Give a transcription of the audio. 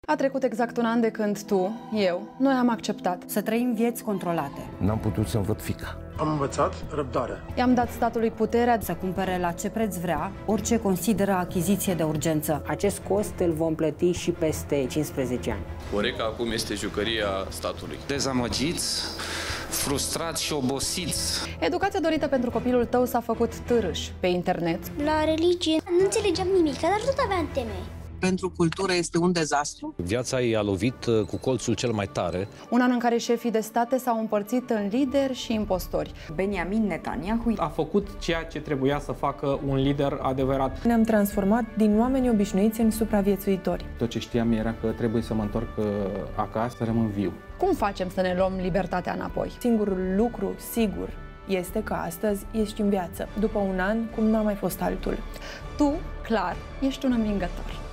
A trecut exact un an de când noi am acceptat să trăim vieți controlate. N-am putut să-mi văd fiica. Am învățat răbdare. I-am dat statului puterea să cumpere la ce preț vrea orice consideră achiziție de urgență. Acest cost îl vom plăti și peste 15 ani. Horeca acum este jucăria statului. Dezamăgiți, frustrați și obosiți. Educația dorită pentru copilul tău s-a făcut târâș pe internet. La religie nu înțelegeam nimic, dar tot aveam teme. Pentru cultură este un dezastru. Viața i-a lovit cu colțul cel mai tare. Un an în care șefii de state s-au împărțit în lideri și impostori. Benjamin Netanyahu a făcut ceea ce trebuia să facă un lider adevărat. Ne-am transformat din oameni obișnuiți în supraviețuitori. Tot ce știam era că trebuie să mă întorc acasă, să rămân viu. Cum facem să ne luăm libertatea înapoi? Singurul lucru sigur este că astăzi ești în viață, după un an cum n-a mai fost altul. Tu, clar, ești un învingător.